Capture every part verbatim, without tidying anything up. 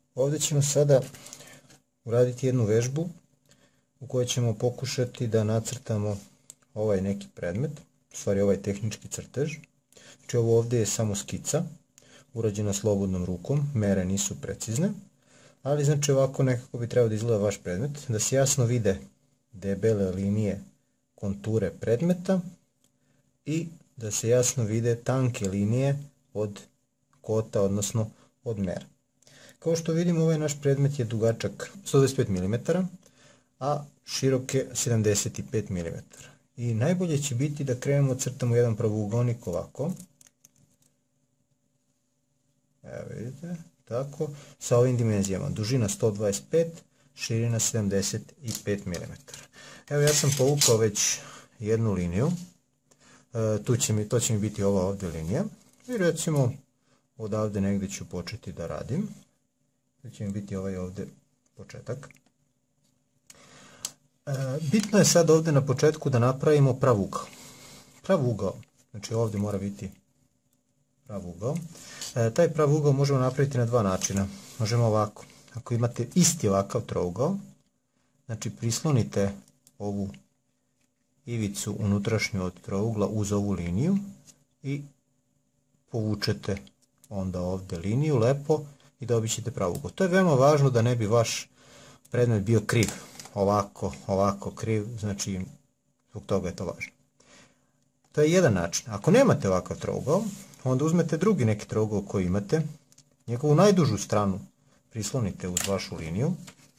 Ovdje ćemo sada uraditi jednu vežbu u kojoj ćemo pokušati da nacrtamo ovaj neki predmet, u stvari ovaj tehnički crtež. Znači ovo ovdje je samo skica, urađena slobodnom rukom, mere nisu precizne, ali znači ovako nekako bi trebao da izgleda vaš predmet, da se jasno vide debele linije konture predmeta i da se jasno vide tanke linije od kota, odnosno od mera. Kao što vidimo, ovaj naš predmet je dugačak sto dvadeset pet milimetara, a širok je sedamdeset pet milimetara. I najbolje će biti da krenemo crtamo jedan pravougonik ovako. Evo vidite, tako, sa ovim dimenzijama. Dužina sto dvadeset pet, širina sedamdeset pet milimetara. Evo ja sam povukao već jednu liniju. E, tu će mi, to će mi biti ova ovdje linija. I recimo odavde negdje ću početi da radim. To će mi biti ovaj ovdje početak. E, bitno je sad ovdje na početku da napravimo prav ugao. Prav ugao, znači ovdje mora biti prav ugao. E, taj prav ugao možemo napraviti na dva načina. Možemo ovako. Ako imate isti ovakav trougao, znači prislonite ovu ivicu unutrašnju od trougla uz ovu liniju i povučete onda ovdje liniju lepo i dobit ćete prav ugao. To je veoma važno da ne bi vaš predmet bio kriv. Ovako, ovako kriv, znači zbog toga je to važno. To je jedan način. Ako nemate ovakav trougao, onda uzmete drugi neki trougao koji imate, njegovu najdužu stranu prislonite uz vašu liniju,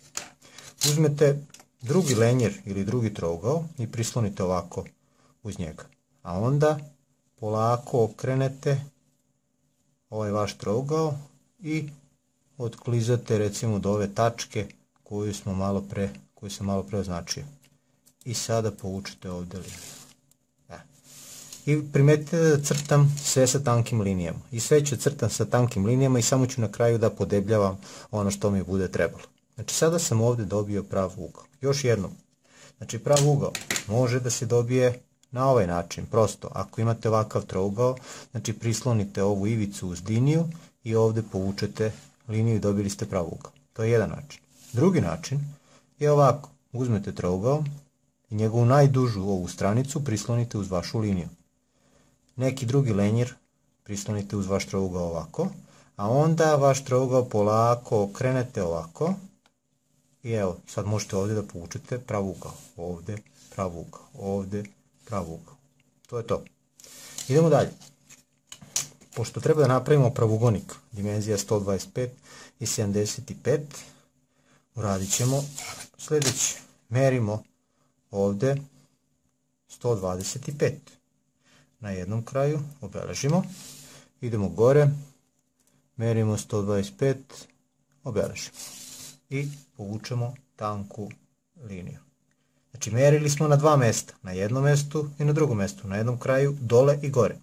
uzmete drugi lenjer ili drugi trougao i prislonite ovako uz njega. A onda polako okrenete ovaj vaš trougao i otklizate recimo do ove tačke koju smo malo pre, koju sam malo pre označio. I sada povučete ovdje liniju. E. I primetite da crtam sve sa tankim linijama. I sve ću crtam sa tankim linijama i samo ću na kraju da podebljavam ono što mi bude trebalo. Znači sada sam ovdje dobio prav ugao. Još jednom. Znači prav ugao može da se dobije na ovaj način. Prosto, ako imate ovakav trougao, znači prislonite ovu ivicu uz liniju i ovdje povučete liniju i dobili ste prav ugao. To je jedan način. Drugi način je ovako. Uzmete trougao i njegovu najdužu ovu stranicu prislonite uz vašu liniju. Neki drugi lenjer prislonite uz vaš trougao ovako, a onda vaš trougao polako okrenete ovako i evo, sad možete ovdje da povučete prav ugao. Ovdje prav ugao, ovdje prav ugao. To je to. Idemo dalje. Pošto treba da napravimo pravugonik, dimenzija sto dvadeset pet i sedamdeset pet, uradit ćemo sljedeće. Merimo ovdje sto dvadeset pet. Na jednom kraju obeležimo. Idemo gore, merimo sto dvadeset pet, obeležimo. I povučemo tanku liniju. Znači merili smo na dva mjesta, na jednom mjestu i na drugom mjestu, na jednom kraju, dole i gore.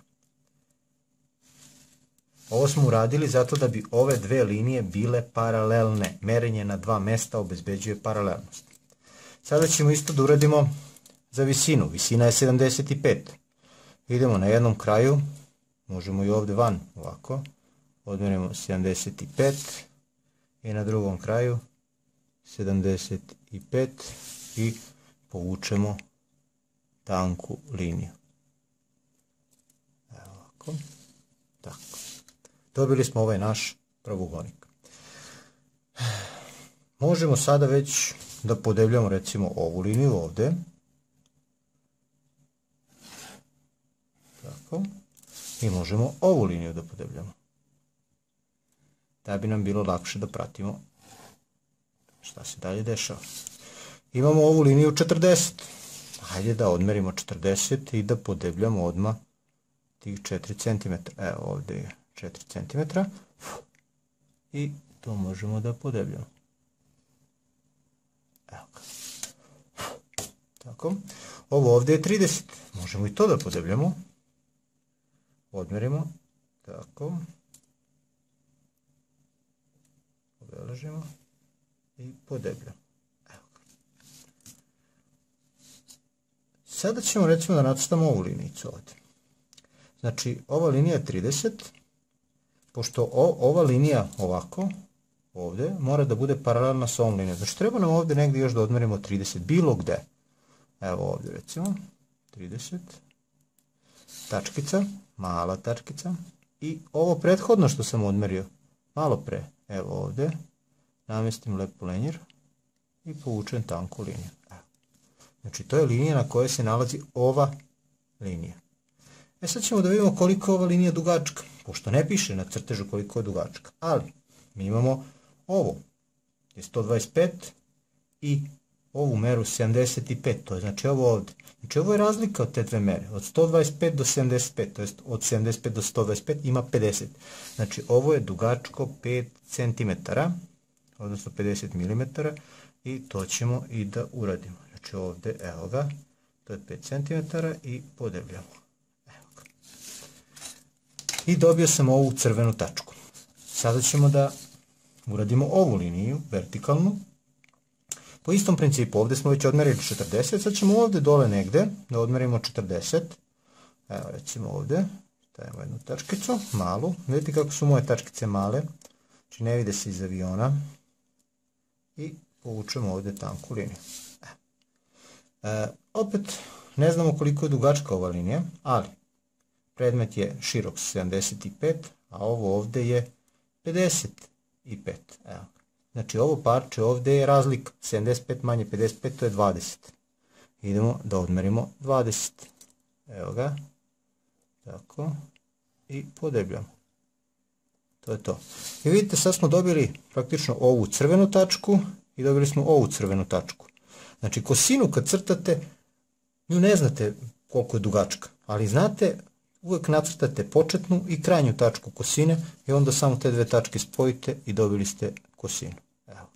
Ovo smo uradili zato da bi ove dve linije bile paralelne. Merenje na dva mjesta obezbeđuje paralelnost. Sada ćemo isto da uradimo za visinu. Visina je sedamdeset pet. Idemo na jednom kraju, možemo i ovdje van, ovako. Odmerimo sedamdeset pet i na drugom kraju sedamdeset pet i povučemo tanku liniju. Evo ovako. Tako. Dobili smo ovaj naš pravugonik. Možemo sada već da podebljamo recimo ovu liniju ovdje. Tako. I možemo ovu liniju da podebljamo. Da bi nam bilo lakše da pratimo šta se dalje dešava. Imamo ovu liniju četrdeset. Hajde da odmerimo četrdeset i da podebljamo odmah tih četiri centimetra. Evo ovdje je četiri centimetra. I to možemo da podebljamo. Evo ga. Tako. Ovo ovdje je trideset. Možemo i to da podebljamo. Odmerimo. Tako. Obeležimo. I podebljamo. Evo ga. Sada ćemo recimo da nacrtamo ovu linijicu ovdje. Znači ova linija je trideset. Pošto o, ova linija ovako, ovdje mora da bude paralelna sa ovom linijom. Znači treba nam ovdje negdje još da odmerimo trideset, bilo gde. Evo ovdje recimo, trideset, tačkica, mala tačkica i ovo prethodno što sam odmerio, malo pre, evo ovdje, namjestim lepo lenjer i povučem tanku liniju. Evo. Znači to je linija na kojoj se nalazi ova linija. E sad ćemo da vidimo koliko je ova linija dugačka, pošto ne piše na crtežu koliko je dugačka, ali mi imamo ovo je sto dvadeset pet i ovu meru sedamdeset pet, to je znači ovo ovdje. Znači ovo je razlika od te dve mere, od sto dvadeset pet do sedamdeset pet, to je od sedamdeset pet do sto dvadeset pet ima pedeset. Znači ovo je dugačko pet centimetara, odnosno pedeset milimetara i to ćemo i da uradimo. Znači ovdje, evo ga, to je pet centimetara i podebljamo. Evo ga. I dobio sam ovu crvenu tačku. Sada ćemo da uradimo ovu liniju, vertikalnu. Po istom principu, ovdje smo već odmerili četrdeset, sad ćemo ovdje dole negdje da odmerimo četrdeset. Evo recimo ovdje, stavimo jednu tačkicu, malu. Vidite kako su moje tačkice male, znači ne vide se iz aviona. I povučemo ovdje tanku liniju. E, opet ne znamo koliko je dugačka ova linija, ali predmet je širok sedamdeset pet, a ovo ovdje je pedeset pet. Evo. Znači ovo parče ovdje je razlika, sedamdeset pet manje pedeset pet, to je dvadeset. Idemo da odmerimo dvadeset. Evo ga. Tako. I podebljamo. To je to. I vidite, sad smo dobili praktično ovu crvenu tačku i dobili smo ovu crvenu tačku. Znači kosinu kad crtate, nju ne znate koliko je dugačka, ali znate, uvijek nacrtate početnu i krajnju tačku kosine i onda samo te dve tačke spojite i dobili ste kosinu. Evo.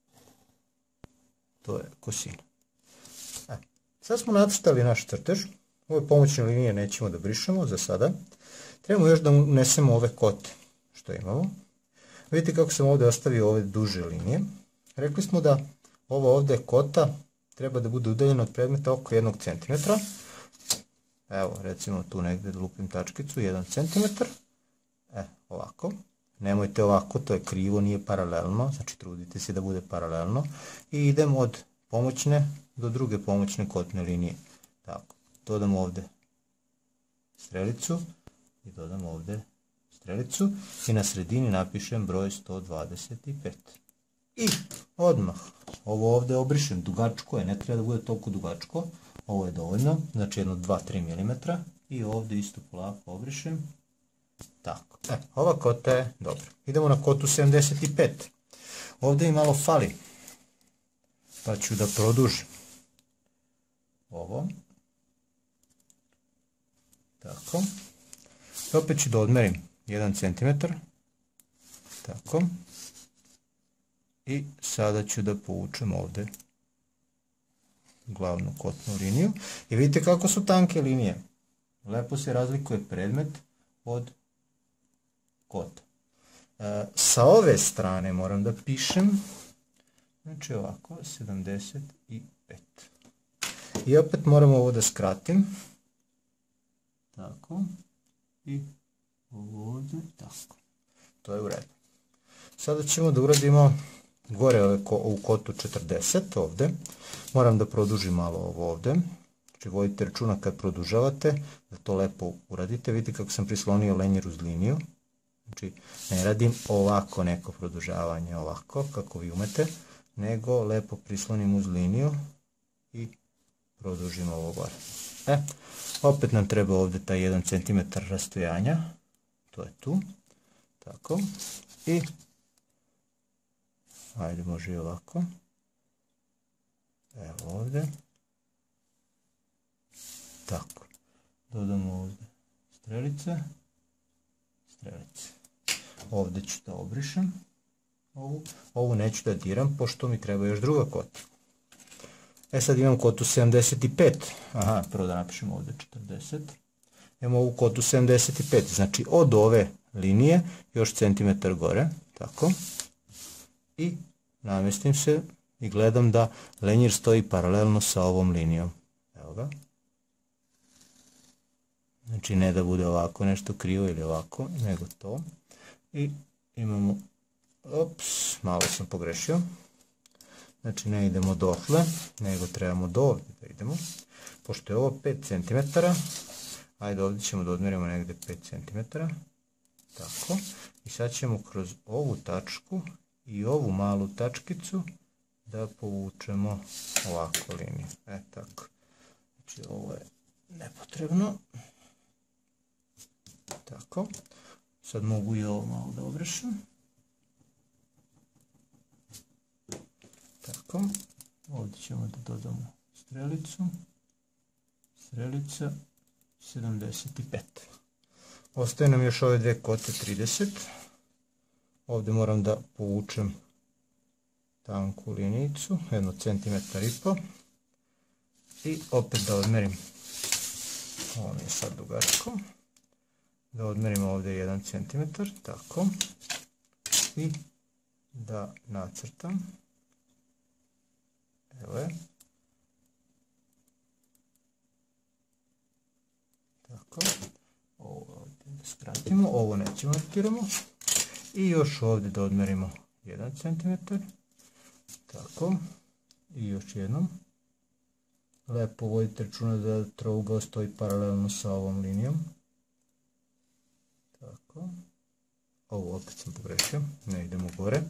To je kosina. E, sad smo nacrtali naš crtež. Ove pomoćne linije nećemo da brišemo za sada. Trebamo još da unesemo ove kote što imamo. Vidite kako sam ovdje ostavio ove duže linije. Rekli smo da ovo ovdje kota treba da bude udaljena od predmeta oko jednog centimetra. Evo, recimo tu negdje da lupim tačkicu, jedan centimetar. E, ovako. Nemojte ovako, to je krivo, nije paralelno, znači trudite se da bude paralelno. I idem od pomoćne do druge pomoćne kotne linije. Tako, dodam ovdje strelicu i dodam ovdje strelicu i na sredini napišem broj sto dvadeset pet. I odmah ovo ovdje obrišem, dugačko je, ne treba da bude toliko dugačko, ovo je dovoljno, znači jedno dva do tri milimetra i ovdje isto polako obrišem, tako. E, ova kota je dobra. Idemo na kotu sedamdeset pet. Ovdje i malo fali, pa ću da produžim ovo, tako, i opet ću da odmerim jedan centimetar, tako. I sada ću da povučem ovdje glavnu kotnu liniju. I vidite kako su tanke linije. Lepo se razlikuje predmet od kota. E, sa ove strane moram da pišem, znači ovako, sedamdeset pet. I opet moram ovo da skratim. Tako. I ovo ovdje, tako. To je u redu. Sada ćemo da uradimo gore ovu kotu četrdeset ovdje. Moram da produžim malo ovo ovdje. Znači vodite računa kad produžavate da to lepo uradite. Vidite kako sam prislonio lenjer uz liniju. Znači ne radim ovako neko produžavanje ovako kako vi umete, nego lepo prislonim uz liniju i produžim ovo gore. E, opet nam treba ovdje taj jedan centimetar rastojanja. To je tu. Tako. I ajde, može i ovako. Evo ovdje. Tako. Dodamo ovdje strelice. Strelice. Ovdje ću da obrišem ovu. Ovu neću da diram, pošto mi treba još druga kota. E sad imam kotu sedamdeset pet. Aha, prvo da napišem ovdje četrdeset. Imamo ovu kotu sedamdeset pet. Znači od ove linije još centimetar gore. Tako. I namjestim se i gledam da lenjer stoji paralelno sa ovom linijom. Evo ga. Znači ne da bude ovako nešto krivo ili ovako, nego to. I imamo ops, malo sam pogrešio. Znači ne idemo dotle, nego trebamo do ovdje da idemo. Pošto je ovo pet centimetara, ajde ovdje ćemo da odmerimo negdje pet centimetara. Tako. I sad ćemo kroz ovu tačku i ovu malu tačkicu da povučemo ovako liniju. E tako. Znači ovo je nepotrebno. Tako. Sad mogu i ovo malo da obrešim. Tako. Ovdje ćemo da dodamo strelicu. Strelica sedamdeset pet. Ostaje nam još ove dve kote trideset. Ovdje moram da povučem tanku linijicu, jedno centimetar i po. I opet da odmerim, ovo mi je sad dugačko, da odmerim ovdje jedan centimetar, tako. I da nacrtam. Evo je. Tako. Ovo ovdje da skratimo, ovo nećemo markiramo. I još ovdje da odmerimo jedan centimetar. Tako. I još jednom. Lepo vodite računa da trougao stoji paralelno sa ovom linijom. Tako. Ovo opet sam pogrešio, ne idemo gore.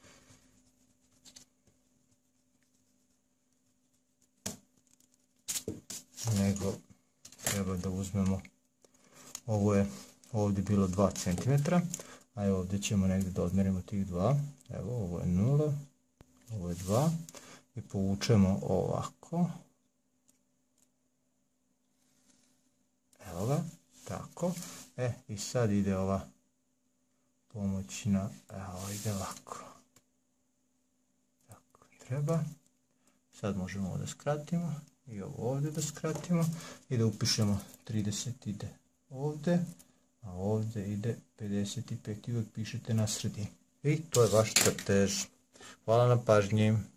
Nego treba da uzmemo, ovo je ovdje bilo dva centimetra, a evo ovdje ćemo negdje da odmerimo tih dva. Evo ovo je nula, ovo je dva i povučemo ovako. Evo ga, tako. E, i sad ide ova pomoćna, evo ide ovako. Tako treba. Sad možemo ovo da skratimo i ovo ovdje da skratimo i da upišemo trideset ide ovdje, a ovdje ide pedeset pet i uvijek pišete na sredini. I to je vaš crtež. Hvala na pažnji.